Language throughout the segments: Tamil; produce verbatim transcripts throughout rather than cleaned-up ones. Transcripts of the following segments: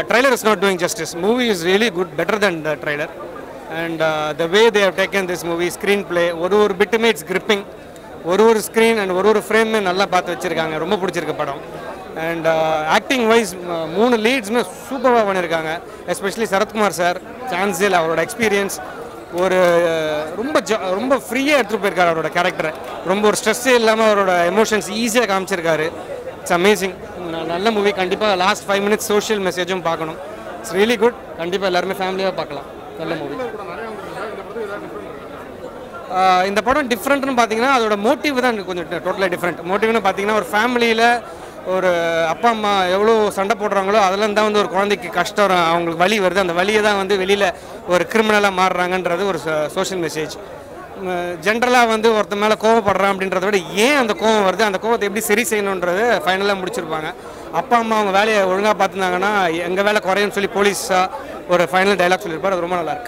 trailer is not doing justice. Movie is really good, better than the trailer. And uh, the way they have taken this movie, screenplay, ஒரு ஒரு பிட்டுமே இட்ஸ் gripping. ஒரு ஒரு ஸ்க்ரீன் அண்ட் ஒரு ஒரு ஃப்ரேமே நல்லா பார்த்து வச்சுருக்காங்க. ரொம்ப பிடிச்சிருக்கு படம். அண்ட் ஆக்டிங் வைஸ் மூணு லீட்ஸுமே சூப்பராக பண்ணியிருக்காங்க. எஸ்பெஷலி சரத்குமார் சார், சான்சில் அவரோட எக்ஸ்பீரியன்ஸ் ஒரு ரொம்ப ஜ ரொம்ப ஃப்ரீயாக எடுத்துகிட்டு போயிருக்காரு அவரோட கேரக்டரை. ரொம்ப ஒரு ஸ்ட்ரெஸ்ஸே இல்லாமல் அவரோட எமோஷன்ஸ் ஈஸியாக காமிச்சிருக்காரு. It's amazing. நல்ல மூவி. கண்டிப்பாக லாஸ்ட் ஃபைவ் மினிட்ஸ் சோஷியல் மெசேஜும் பார்க்கணும். It's really good. கண்டிப்பாக எல்லாருமே ஃபேமிலியாக பார்க்கலாம். நல்ல மூவி. இந்த படம் டிஃப்ரெண்ட்னு பார்த்தீங்கன்னா அதோட மோட்டிவ் தான் கொஞ்சம் டோட்டலாக டிஃப்ரெண்ட். மோட்டிவ்னு பார்த்தீங்கன்னா ஒரு ஃபேமிலியில் ஒரு அப்பா அம்மா எவ்வளோ சண்டை போடுறாங்களோ அதெல்லாம் தான் வந்து ஒரு குழந்தைக்கு கஷ்டம், அவங்களுக்கு வலி வருது. அந்த வலியை தான் வந்து வெளியில் ஒரு கிரிமினலாக மாறுறாங்கன்றது ஒரு சோஷியல் மெசேஜ். ஜென்ரலாக வந்து ஒருத்த மேலே கோவப்படுறான் அப்படின்றத விட ஏன் அந்த கோவம் வருது, அந்த கோவத்தை எப்படி சரி செய்யணுன்றது ஃபைனலாக முடிச்சிருப்பாங்க. அப்பா அம்மா அவங்க வேலையை ஒழுங்காக பார்த்துருந்தாங்கன்னா எங்கள் வேலை குறையும்னு சொல்லி போலீஸாக ஒரு ஃபைனல் டைலாக் சொல்லியிருப்பார். அது ரொம்ப நல்லாயிருக்கு.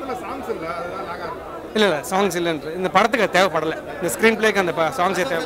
இல்லை இல்லை சாங்ஸ் இல்லைன்ற இந்த படத்துக்கு தேவைப்படலை. இந்த ஸ்க்ரீன் பிளேக்கு அந்த சாங்ஸே தேவை.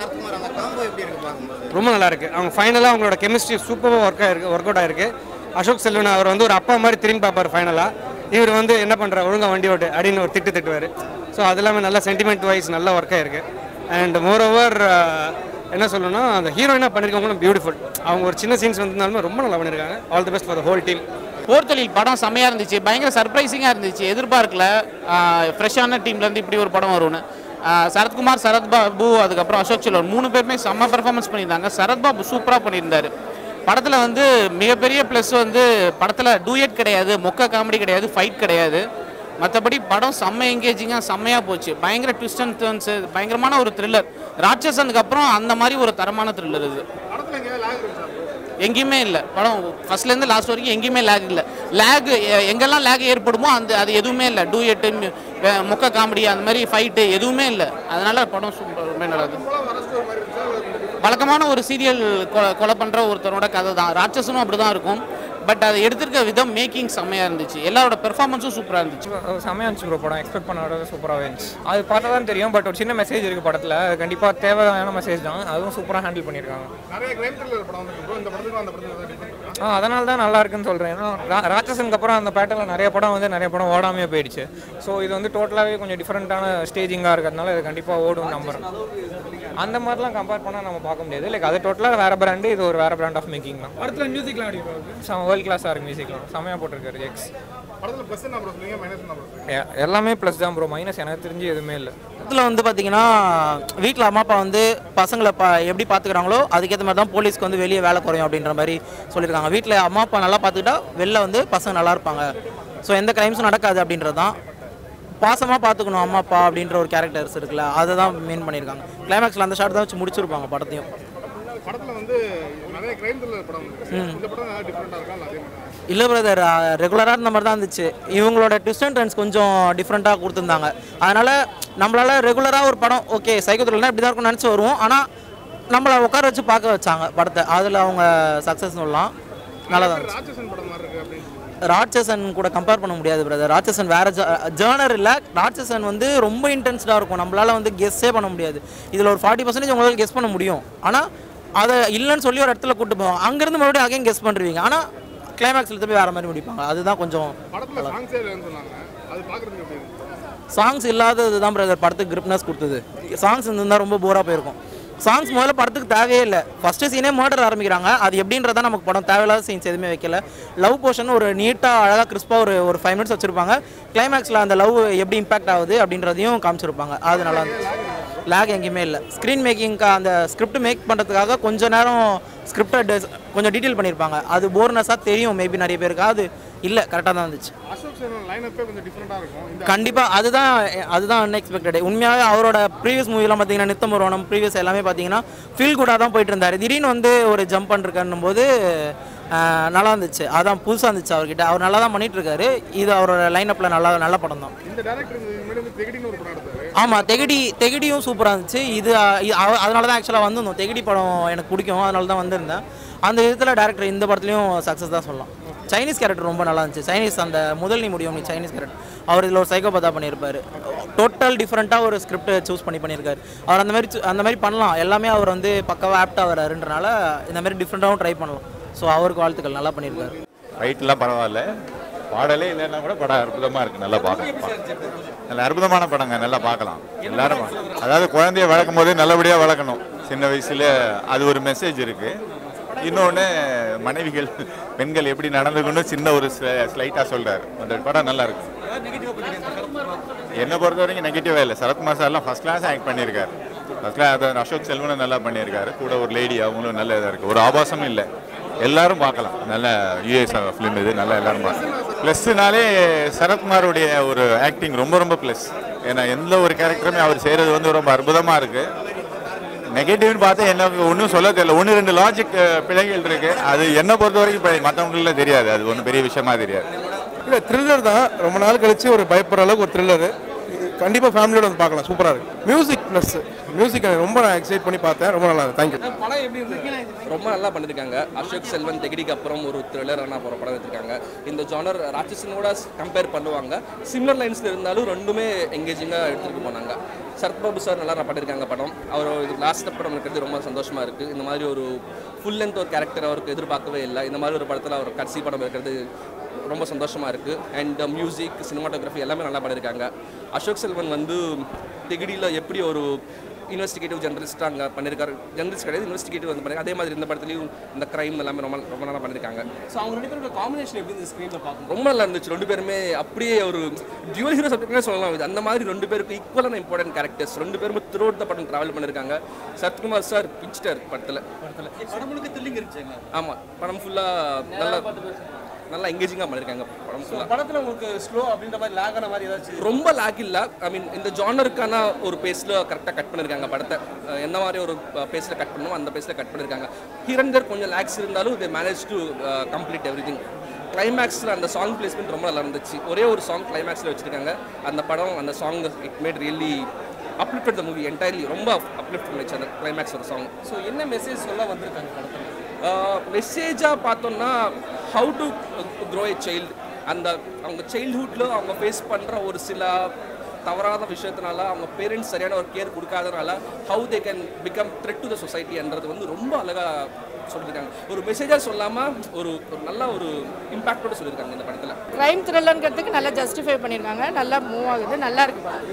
ரொம்ப நல்லாயிருக்கு. அவங்க ஃபைனலாக அவங்களோட கெமிஸ்ட்ரி சூப்பராக ஒர்க் ஆகிருக்கு ஒர்க் அவுட் ஆகிருக்கு. அசோக் செல்வன் அவர் வந்து ஒரு அப்பா மாதிரி திரும்பி பார்ப்பார் ஃபைனலாக. இவர் வந்து என்ன பண்ணுற ஒழுங்காக வண்டி ஓட்டு அப்படின்னு ஒரு திட்டு திட்டுவார். ஸோ அது எல்லாமே நல்லா சென்டிமெண்ட் வைஸ் நல்லா ஒர்க் ஆகிருக்கு. அண்ட் மோர் ஓவர் என்ன சொல்லணும்னா அந்த ஹீரோயினாக பண்ணியிருக்கவங்களும் பியூட்டிஃபுல். அவங்க ஒரு சின்ன சீன்ஸ் வந்திருந்தாலுமே ரொம்ப நல்லா பண்ணியிருக்காங்க. All the best for the whole team. Porthozhil படம் செம்மையாக இருந்துச்சு. பயங்கர சர்ப்ரைசிங்காக இருந்துச்சு. எதிர்பார்க்கல ஃப்ரெஷ்ஷான டீம்லேருந்து இப்படி ஒரு படம் வரும்னு. சரத்குமார், சரத்பாபு, அதுக்கப்புறம் அசோக் செல்வன் மூணு பேருமே செம்ம பெர்ஃபார்மன்ஸ் பண்ணியிருந்தாங்க. சரத்பாபு சூப்பராக பண்ணியிருந்தார். படத்தில் வந்து மிகப்பெரிய ப்ளஸ் வந்து படத்தில் டூயட் கிடையாது, மொக்க காமெடி கிடையாது, ஃபைட் கிடையாது. மற்றபடி படம் செம்ம எங்கேஜிங்காக செம்மையாக போச்சு. பயங்கர ட்விஸ்ட் அண்ட் டர்ன்ஸு, பயங்கரமான ஒரு த்ரில்லர். ராட்சசனுக்கு அப்புறம் அந்த மாதிரி ஒரு தரமான த்ரில்லர் இது. எங்கேயுமே இல்லை. படம் ஃபர்ஸ்ட்லேருந்து லாஸ்ட் வரைக்கும் எங்கேயுமே லேக் இல்லை. லேக் எங்கெல்லாம் லேக் ஏற்படுமோ அந்த அது எதுவுமே இல்லை. டூயட்டு, மொக்க காமெடி, அந்த மாதிரி ஃபைட்டு எதுவுமே இல்லை. அதனால் படம் சூப்பர் ரொம்ப நல்லது. வழக்கமான ஒரு சீரியல் கொலை பண்ணுற ஒருத்தரோட கதை தான். ராட்சசனும் அப்படி தான் இருக்கும். பட் அதை எடுத்திருக்க விதம் மேக்கிங் செம்மையாக இருந்துச்சு. எல்லாரோட பெர்ஃபார்மன்ஸும் சூப்பராக இருந்துச்சு. செம்மையாக இருந்துச்சு ப்ரோ. படம் எக்ஸ்பெக்ட் பண்ண சூப்பராகவே இருந்துச்சு. அது பார்த்தா தான் தெரியும். பட் ஒரு சின்ன மெசேஜ் இருக்குது படத்தில். அது கண்டிப்பாக தேவையான மெசேஜ் தான். அதுவும் சூப்பராக ஹேண்டில் பண்ணியிருக்காங்க. ஆ அதனால தான் நல்லா இருக்குன்னு சொல்கிறேன். ஏன்னா ராட்சசனுக்கு அப்புறம் அந்த பேட்டர்னில் நிறைய படம் வந்து நிறைய படம் ஓடாமே போயிடுச்சு. ஸோ இது வந்து டோட்டலாகவே கொஞ்சம் டிஃப்ரெண்ட்டான ஸ்டேஜிங்காக இருக்கிறதுனால இது கண்டிப்பாக ஓடும் நம்புறேன். அந்த மாதிரிலாம் கம்பேர் பண்ணால் நம்ம பார்க்க முடியாது. லைக் அது டோட்டலாக வேறு பிராண்டு, இது ஒரு வேறு பிராண்ட் ஆஃப் மேக்கிங் தான். படத்தில் மியூசிக்லாம் அடிப்பாங்க. வேர்ல்ட் கிளாஸாக இருக்குது மியூசிக்லாம். செம்மையாக போட்டிருக்காரு எக்ஸ். எல்லாமே ப்ளஸ் தான் ப்ரோ. மைனஸ் எனக்கு தெரிஞ்சு எதுவுமே இல்லை. படத்தில் வந்து பார்த்தீங்கன்னா வீட்டில் அம்மா அப்பா வந்து பசங்களை பா எப்படி பார்த்துக்கிறாங்களோ அதுக்கேற்ற மாதிரி தான் போலீஸ்க்கு வந்து வெளியே வேலை குறையும் அப்படின்ற மாதிரி சொல்லியிருக்காங்க. வீட்டில் அம்மா அப்பா நல்லா பார்த்துக்கிட்டா வெளில வந்து பசங்க நல்லா இருப்பாங்க. ஸோ எந்த கிரைம்ஸும் நடக்காது அப்படின்றது தான். பாசமாக பார்த்துக்கணும் அம்மா அப்பா அப்படின்ற ஒரு கேரக்டர்ஸ் இருக்குல்ல, அதை தான் மீன் பண்ணியிருக்காங்க. கிளைமேக்ஸில் அந்த ஷாட் தான் வச்சு முடிச்சிருப்பாங்க படத்தையும். படத்தில் வந்து நிறைய கிரைம் த்ரில்லர் படம் இந்த படம் நல்லா டிஃப்ரெண்டாக இருக்கா? இல்லை பிரதர், ரெகுலராக இருந்த மாதிரி தான் இருந்துச்சு. இவங்களோட ட்விஸ்ட் அண்ட் டர்ன்ஸ் கொஞ்சம் டிஃப்ரெண்ட்டாக கொடுத்துருந்தாங்க. அதனால் நம்மளால் ரெகுலராக ஒரு படம் ஓகே சைக்கோ த்ரில்லர்னா இப்படி தான் இருக்கும்னு நினச்சி வருவோம். ஆனால் நம்மளை உட்கார வச்சு பார்க்க வச்சாங்க படத்தை. அதில் அவங்க சக்ஸஸ் சொல்லலாம். நல்லா தான் ராட்சசன் படம் மாதிரி இருக்குது அப்படின்னு. ராட்சசன் கூட கம்பேர் பண்ண முடியாது பிரதர். ராட்சசன் வேறு ஜேர்னர் இல்லை. ராட்சசன் வந்து ரொம்ப இன்டென்ஸ்டாக இருக்கும். நம்மளால் வந்து கெஸ்ஸே பண்ண முடியாது. இதில் ஒரு ஃபார்ட்டி பர்சன்டேஜ் உங்களால் கெஸ் பண்ண முடியும். ஆனால் அதை இல்லைன்னு சொல்லி ஒரு இடத்துல கூட்டு போவோம். அங்கேருந்து மறுபடியும் அகைன் கெஸ் பண்ணுறீங்க. ஆனால் கிளைமேக்ஸில் போய் வேறு மாதிரி முடிப்பாங்க. அதுதான் கொஞ்சம் சாங்ஸ் இல்லாதது தான் பிரதர் படத்துக்கு கிரிப்னஸ் கொடுத்தது. சாங்ஸ் இருந்தால் ரொம்ப போராக போயிருக்கும். சாங்ஸ் முதல்ல படத்துக்கு தேவையே இல்லை. ஃபஸ்ட்டு சீனே மர்டர் ஆரம்பிக்கிறாங்க. அது எப்படின்றதான் நமக்கு படம் தேவையில்லாத சீன்ஸ் எதுவுமே வைக்கல. லவ் போர்ஷன் ஒரு நீட்டாக அழகாக கிறிஸ்பாக ஒரு ஒரு ஃபைவ் மினிட்ஸ் வச்சுருப்பாங்க. கிளைமேக்ஸில் அந்த லவ் எப்படி இம்பாக்ட் ஆகுது அப்படின்றதையும் காமிச்சிருப்பாங்க. அது நல்லா இருந்துச்சு. லேக் எங்கேயுமே இல்லை. ஸ்க்ரீன் மேக்கிங்க்கு அந்த ஸ்கிரிப்ட் மேக் பண்ணுறதுக்காக கொஞ்சம் நேரம் ஸ்கிரிப்டை கொஞ்சம் டீட்டெயில் பண்ணியிருப்பாங்க. அது போர்னஸாக தெரியும் மேபி நிறைய பேருக்கு. அது இல்லை, கரெக்டாக தான் இருந்துச்சு. கண்டிப்பாக அதுதான் அதுதான் அன்எக்ஸ்பெக்டட். உண்மையாகவே அவரோட ப்ரீவியஸ் மூவிலாம் பார்த்தீங்கன்னா நித்தம் ஒருவனம் ப்ரீவியஸ் எல்லாமே பார்த்தீங்கன்னா ஃபீல் குட்டாக தான் போயிட்டு இருந்தார். திடீர்னு வந்து ஒரு ஜம்ப் பண்ணிருக்காருன்னும் போது நல்லா இருந்துச்சு. அதான் புதுசாக இருந்துச்சு அவர்கிட்ட. அவர் நல்லா தான் பண்ணிட்டு இருக்காரு. இது அவரோட லைனப்பில் நல்லா நல்ல படம் தான். ஆமாம், தெகடி தெகடியும் சூப்பராக இருந்துச்சு. இது அதனால தான் ஆக்சுவலாக வந்திருந்தோம். தெகடி படம் எனக்கு பிடிக்கும், அதனால தான் வந்திருந்தேன். அந்த விதத்தில் டேரக்டர் இந்த படத்துலையும் சக்ஸஸ் தான் சொல்லலாம். சைனீஸ் கேரக்டர் ரொம்ப நல்லா இருந்துச்சு. சைனீஸ் அந்த முதல் நீ முடியும் நீ சைனீஸ் கேரக்டர் அவர் இதில் ஒரு சைக்கோபத்தா பண்ணியிருப்பார். டோட்டல் டிஃப்ரெண்ட்டாக ஒரு ஸ்கிரிப்ட் சூஸ் பண்ணி பண்ணியிருக்காரு. அவர் அந்த மாதிரி அந்த மாதிரி பண்ணலாம். எல்லாமே அவர் வந்து பக்காவாக ஆப்டாக வராருன்றனால இந்த மாதிரி டிஃப்ரெண்ட்டாகவும் ட்ரை பண்ணலாம். ஸோ அவருக்கு வாழ்த்துக்கள், நல்லா பண்ணியிருக்காரு. ஃபைட்லாம் பரவாயில்ல, பாடலே இல்லைன்னா கூட படம் அற்புதமாக இருக்குது, நல்லா பார்க்கலாம். நல்ல அற்புதமான படங்க, நல்லா பார்க்கலாம் எல்லாரும். அதாவது குழந்தைய வளர்க்கும் போதே நல்லபடியாக வளர்க்கணும் சின்ன வயசில், அது ஒரு மெசேஜ் இருக்குது. இன்னொன்று மனைவிகள் பெண்கள் எப்படி நடந்துக்கணும் சின்ன ஒரு ஸ்லைட்டாக சொல்கிறார். அந்த படம் நல்லா இருக்கு. என்னை பொறுத்த வரைக்கும் நெகட்டிவாக இல்லை. சரத்குமார் சார்லாம் ஃபஸ்ட் கிளாஸ் ஆக்ட் பண்ணியிருக்காரு. ஃபஸ்ட் கிளாஸ் அதை அசோக் செல்வனும் நல்லா பண்ணியிருக்காரு. கூட ஒரு லேடி அவங்களும் நல்ல இதாக இருக்குது. ஒரு ஆபாசமும் இல்லை, எல்லாரும் பார்க்கலாம். நல்ல யூஎஸ் ஃபிலிம் இது, நல்லா எல்லாரும் பார்க்கலாம். ப்ளஸ்னாலே சரத்குமாருடைய ஒரு ஆக்டிங் ரொம்ப ரொம்ப ப்ளஸ். ஏன்னா எந்த ஒரு கேரக்டருமே அவர் செய்கிறது வந்து ரொம்ப அற்புதமாக இருக்குது. நெகட்டிவ்னு பார்த்தா எனக்கு ஒன்றும் சொல்ல தெரியல. ஒன்று ரெண்டு லாஜிக் பிழைகள் இருக்குது, அது என்னை பொறுத்த வரைக்கும் மற்றவங்கள தெரியாது, அது ஒன்றும் பெரிய விஷயமா தெரியாது. இல்லை, த்ரில்லர் தான். ரொம்ப நாள் கழிச்சு ஒரு பயப்படுற அளவுக்கு ஒரு த்ரில்லரு. கண்டிப்பாக ஃபேமிலியோட வந்து பார்க்கலாம், சூப்பராக இருக்குது. மியூசிக் ப்ளஸ் மியூசிக் ரொம்ப நான் எக்ஸைட் பண்ணி பார்த்தேன், ரொம்ப நல்லா இருக்குது. தேங்க்யூ. படம் எப்படி இருக்கு? ரொம்ப நல்லா பண்ணியிருக்காங்க. அசோக் செல்வன் தெகிடிக்கு அப்புறம் ஒரு த்ரில்லரான ஒரு படம் எடுத்திருக்காங்க. இந்த ஜானர் ராட்சசனோட கம்பேர் பண்ணுவாங்க. சிமிலர் லைன்ஸில் இருந்தாலும் ரெண்டுமே எங்கேஜிங்காக எடுத்துகிட்டு போனாங்க. சரத்பாபு சார் நல்லா பண்ணியிருக்காங்க படம். அவர் இது லாஸ்ட் படம் இருக்கிறது ரொம்ப சந்தோஷமாக இருக்குது. இந்த மாதிரி ஒரு ஃபுல் லென்த் ஒரு கேரக்டர் அவருக்கு எதிர்பார்க்கவே இல்லை. இந்த மாதிரி ஒரு படத்தில் அவர் கடைசி படம் இருக்கிறது ரொம்ப சந்தோஷமாக இருக்குது. அண்ட் மியூசிக், சினிமாட்டோகிராஃபி எல்லாமே நல்லா பண்ணியிருக்காங்க. அசோக் செல்வன் வந்து தெகிடியில் எப்படி ஒரு இன்வெஸ்டிகேட்டிவ் ஜெர்னலிஸ்ட் அங்கே பண்ணியிருக்காரு. ஜெர்னலிஸ்ட் கிடையாது, இன்வெஸ்டிகேட்டிவ் வந்து பண்ணிருக்காங்க. அதே மாதிரி இந்த படத்துலையும் இந்த கிரைம் எல்லாமே ரொம்ப ரொம்ப நல்லா பண்ணியிருக்காங்க. ஸோ அவங்க ரெண்டு பேரோட காம்பினேஷன் எப்படி இந்த ஸ்க்ரீனில் பார்க்கும் ரொம்ப நல்லா இருந்துச்சு. ரெண்டு பேருமே அப்படியே ஒரு டியூவல் ஹீரோ சப்ஜெக்ட்னே சொல்லலாம். அந்த மாதிரி ரெண்டு பேருக்கு ஈக்குவலான இம்பார்ட்டன்ட் கேரக்டர்ஸ். ரெண்டு பேருமே த்ரூ அவுட் த படம் ட்ராவல் பண்ணியிருக்காங்க. சரத்குமார் சார் பிச்சிட்டார் படத்தில். படத்தில் த்ரில்லிங் இருந்துச்சு. ஆமாம், படம் ஃபுல்லாக நல்லா நல்லா எங்கேஜிங்காக பண்ணியிருக்காங்க. படம் ஃபுல்லாக படத்தில் உங்களுக்கு ஸ்லோ அப்படின்ற மாதிரி லேக் ஆன மாதிரி ஏதாச்சும்? ரொம்ப லேக் இல்லை. ஐ மீன் இந்த ஜானருக்கான ஒரு பேஸில் கரெக்டாக கட் பண்ணியிருக்காங்க படத்தை. எந்த மாதிரி ஒரு பேஸில் கட் பண்ணணும் அந்த பேஸில் கட் பண்ணியிருக்காங்க. ஹீரண்டர் கொஞ்சம் லேக்ஸ் இருந்தாலும் they manage to complete everything. கிளைமேக்ஸில் அந்த சாங் பிளேஸ்மெண்ட் ரொம்ப நல்லா இருந்துச்சு. ஒரே ஒரு சாங் கிளைமேக்ஸில் வச்சுருக்காங்க. அந்த படம் அந்த song it made really uplifted the movie entirely. ரொம்ப அப்லிஃப்ட் பண்ணிச்சு அந்த கிளைமேக்ஸ் ஒரு சாங். ஸோ என்ன மெசேஜ் சொல்ல வந்திருக்காங்க படத்தில்? மெசேஜாக பார்த்தோன்னா how to grow a child. அந்த அவங்க சைல்ட்ஹுட்டில் அவங்க ஃபேஸ் பண்ணுற ஒரு சில தவறான விஷயத்தினால அவங்க பேரண்ட்ஸ் சரியான ஒரு கேர் கொடுக்காதனால how they can become threat to the சொசைட்டின்றது வந்து ரொம்ப அழகாக சொல்லியிருக்காங்க. ஒரு மெசேஜாக சொல்லாமல் ஒரு ஒரு நல்ல ஒரு இம்பாக்டோட சொல்லியிருக்காங்க இந்த படத்தில். க்ரைம் த்ரில்லருங்கிறதுக்கு நல்லா ஜஸ்டிஃபை பண்ணியிருக்காங்க. நல்லா மூவ் ஆகுது, நல்லா இருக்கு படம்.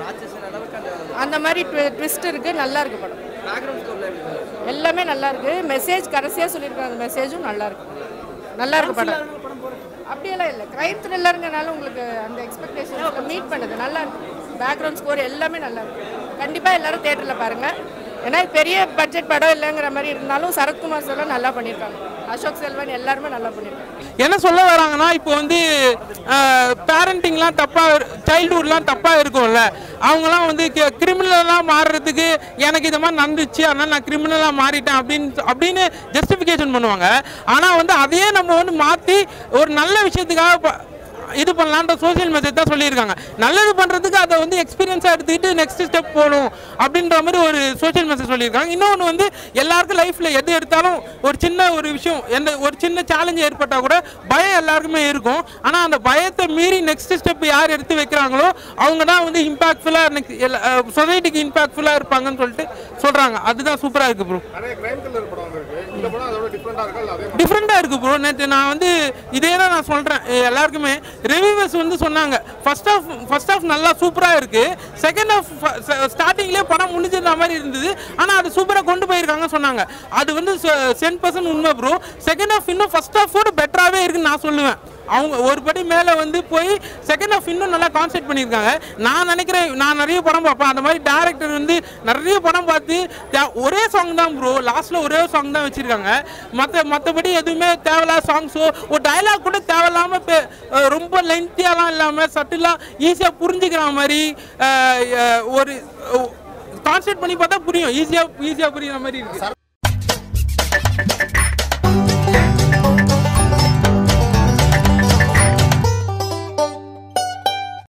அந்த மாதிரி ட்விஸ்ட் இருக்குது, நல்லா இருக்கு படம். எல்லாமே நல்லா இருக்கு. மெசேஜ் கடைசியாக சொல்லியிருக்காங்க, மெசேஜும் நல்லா இருக்கு. நல்லா இருக்கு படம். அப்படியெல்லாம் இல்லை, க்ரைம் த்ரில்லருங்கனால உங்களுக்கு அந்த எக்ஸ்பெக்டேஷன் மீட் பண்ணுது. நல்லா இருக்கு. பேக்ரவுண்ட் ஸ்கோர் எல்லாமே நல்லா இருக்கு. கண்டிப்பாக எல்லாரும் தேட்டரில் பாருங்கள். ஏன்னா பெரிய பட்ஜெட் படம் இல்லைங்கிற மாதிரி இருந்தாலும் சரத்குமார் சார் நல்லா பண்ணியிருக்காங்க. அசோக் செல்வன் எல்லாருமே நல்லா பண்ணியிருக்காங்க. என்ன சொல்ல வராங்கன்னா, இப்போ வந்து பேரண்டிங்லாம் தப்பாக, சைல்டுஹுட்லாம் தப்பாக இருக்கும்ல, அவங்களாம் வந்து கிரிமினலாக மாறுறதுக்கு எனக்கு இது மாதிரி நடந்துச்சு அதனால் நான் கிரிமினலாக மாறிட்டேன் அப்படின்னு அப்படின்னு ஜஸ்டிஃபிகேஷன் பண்ணுவாங்க. ஆனால் வந்து அதையே நம்ம வந்து மாற்றி ஒரு நல்ல விஷயத்துக்காக இது பண்ணலான்ற சோசியல் மெசேஜ் தான் சொல்லியிருக்காங்க. நல்லது பண்ணுறதுக்கு அதை வந்து எக்ஸ்பீரியன்ஸாக எடுத்துக்கிட்டு நெக்ஸ்ட் ஸ்டெப் போகணும் அப்படின்ற மாதிரி ஒரு சோசியல் மெசேஜ் சொல்லியிருக்காங்க. இன்னொன்று வந்து எல்லாருக்கும் லைஃப்பில் எது எடுத்தாலும் ஒரு சின்ன ஒரு விஷயம், எந்த ஒரு சின்ன சேலஞ்சு ஏற்பட்டால் கூட பயம் எல்லாருக்குமே இருக்கும். ஆனால் அந்த பயத்தை மீறி நெக்ஸ்ட் ஸ்டெப் யார் எடுத்து வைக்கிறாங்களோ அவங்க தான் வந்து இம்பாக்ட்ஃபுல்லாக நெக்ஸ்ட் சொசைட்டிக்கு இம்பாக்ட்ஃபுல்லாக இருப்பாங்கன்னு சொல்லிட்டு சொல்கிறாங்க. அதுதான் சூப்பராக இருக்குது ப்ரோ. டிஃப்ரெண்ட்டாக இருக்குது ப்ரோ. நேற்று நான் வந்து இதே தான் நான் சொல்கிறேன் எல்லாருக்குமே. ரிவ்யூவர்ஸ் வந்து சொன்னாங்க ஃபர்ஸ்ட் ஆஃப் ஃபர்ஸ்ட் ஆஃப் நல்லா சூப்பராக இருக்குது, செகண்ட் ஆஃப் ஸ்டார்டிங்லேயே படம் முடிஞ்சிருந்த மாதிரி இருந்தது, ஆனால் அது சூப்பராக கொண்டு போயிருக்காங்க சொன்னாங்க. அது வந்து சென் பர்சன்ட் உண்மை ப்ரோ. செகண்ட் ஆஃப் இன்னும் ஃபர்ஸ்ட் ஆஃபோட பெட்டராகவே இருக்குன்னு நான் சொல்லுவேன். அவங்க ஒரு படி மேலே வந்து போய் செகண்ட் ஆஃப் இன்னும் நல்லா கான்சென்ட்ரேட் பண்ணியிருக்காங்க. நான் நினைக்கிறேன், நான் நிறைய படம் பார்ப்பேன், அந்த மாதிரி டேரக்டர் வந்து நிறைய படம் பார்த்து ஒரே சாங் தான் ப்ரோ, லாஸ்ட்டில் ஒரே சாங் தான் வச்சுருக்காங்க. மற்ற மற்றபடி எதுவுமே தேவையில்லாத சாங்ஸோ ஒரு டைலாக் கூட தேவையில்லாமல் ரொம்ப லென்த்தியாலாம் இல்லாமல் சட்டிலாக ஈஸியாக புரிஞ்சுக்கிற மாதிரி ஒரு கான்சென்ட்ரேட் பண்ணி பார்த்தா புரியும், ஈஸியாக ஈஸியாக புரியுற மாதிரி இருக்குது.